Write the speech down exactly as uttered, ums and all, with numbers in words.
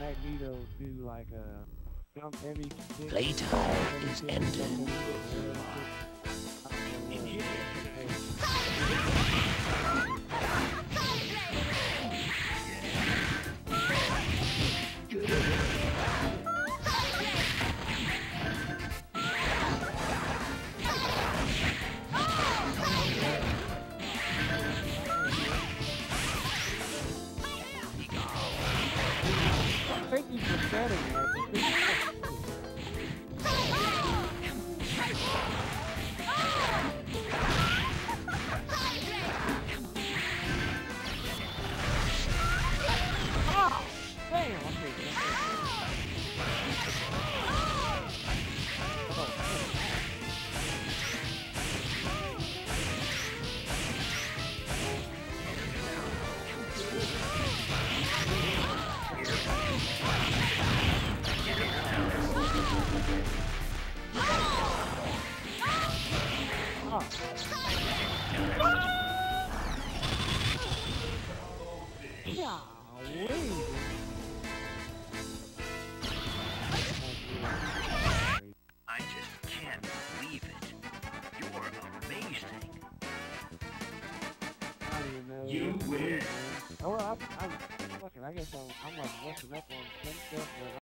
Magneto do like a jump heavy kick. Playtime is ended. Thank you for setting that. Oh, damn, okay. I just can't believe it. You're amazing. I don't even know. You win. Oh, well, I'm, I'm fucking, I guess I'm, I'm like messing up on some stuff, but